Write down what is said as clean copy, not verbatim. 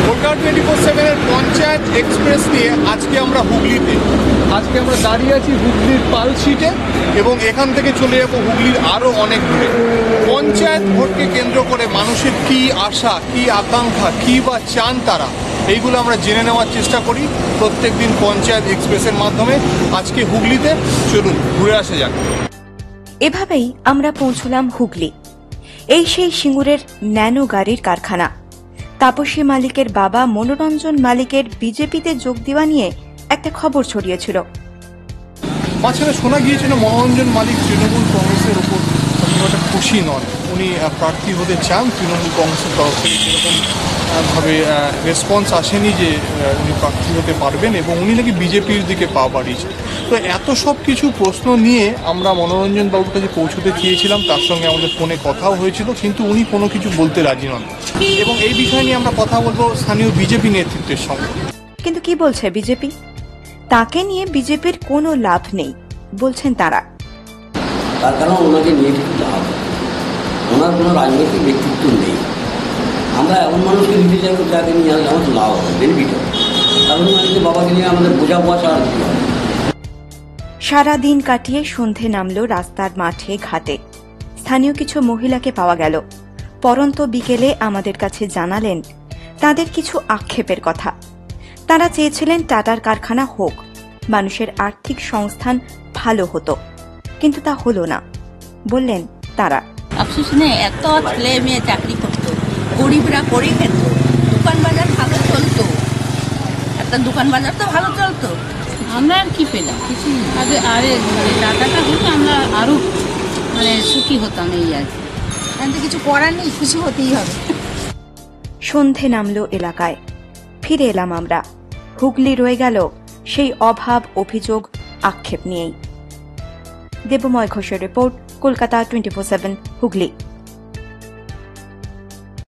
Kolkata 24/7 panchayat express নিয়ে আজকে আমরা হুগলিতে দাঁড়িয়ে আছি হুগলির পালশিটে এবং এখান থেকে চলে যাবো হুগলির আরও অনেক দূরে। পঞ্চায়েত ভোটকে কেন্দ্র করে মানুষের কী আশা, কী আকাঙ্ক্ষা, কী বা চান তারা, এইগুলো আমরা জেনে নেওয়ার চেষ্টা করি প্রত্যেক দিন পঞ্চায়েত এক্সপ্রেসের মাধ্যমে। আজকে হুগলিতে চলুন ঘুরে আসা যাক। এভাবেই আমরা পৌঁছলাম হুগলি। এই সেই সিঙ্গুরের ন্যানো গাড়ির কারখানা। তাপসী মালিকের বাবা মনোরঞ্জন মালিকের বিজেপিতে যোগ দেওয়া নিয়ে একটা খবর ছড়িয়েছিল। মাঝখানে শোনা গিয়েছিল মনোরঞ্জন মালিক তৃণমূল কংগ্রেসের উপর একটা খুশি নন, উনি প্রার্থী হতে চান তৃণমূল কংগ্রেসের তরফ থেকে সেরকম ভাবে রেসপন্স আসেনি যে উনি প্রার্থী হতে পারবেন এবং উনি নাকি বিজেপির দিকে পা বাড়িয়েছে। তো এত সব কিছু প্রশ্ন নিয়ে আমরা মনোরঞ্জন বাবুর কাছে পৌঁছতে চেয়েছিলাম, তার সঙ্গে আমাদের ফোনে কথাও হয়েছিল, কিন্তু উনি কোনো কিছু বলতে রাজি নন এবং এই বিষয় নিয়ে আমরা কথা বলবো স্থানীয় বিজেপি নেতৃত্বের সঙ্গে। কিন্তু কি বলছে বিজেপি? তাকে নিয়ে বিজেপির কোনো লাভ নেই বলছেন তারা। তার কারণ ওনাকে নিয়ে ঠিক লাভ, ওনার কোনো রাজনৈতিক ব্যক্তিত্ব নেই। আমরা এমন মানুষকে দিতে চাইব যাকে নিয়ে আসলে আমাদের লাভ হবে, বেনিফিট হবে। কারণ বাবাকে নিয়ে আমাদের বোঝা পয়সা আর কি হবে। সারাদিন কাটিয়ে সন্ধে নামল রাস্তার মাঠে ঘাটে। স্থানীয় কিছু মহিলাকে পাওয়া গেল। পরন্ত বিকেলে আমাদের কাছে জানালেন তাদের কিছু আক্ষেপের কথা। তারা চেয়েছিলেন টাটার কারখানা হোক, মানুষের আর্থিক সংস্থান ভালো হতো, কিন্তু তা হলো না। বললেন তারা, আফসোস নেই, এত ছেলে মেয়ে চাকরি করতো, গরিবরা করে খেত, দোকান বাজার ভালো চলতো, একটা দোকান বাজার তো ভালো চলতো। আমরা আর কি পেলাম কিছু আগে, আরে টাকাটা হলে আমরা আরো সুখী হতাম। এই আর কি, কিছু করার নেই, খুশি হতেই হবে। সন্ধে নামল এলাকায়। ফিরে এলাম আমরা। হুগলি রয়ে গেল সেই অভাব, অভিযোগ, আক্ষেপ নিয়েই। দেবময় ঘোষের রিপোর্ট, কলকাতা 24/7 হুগলি।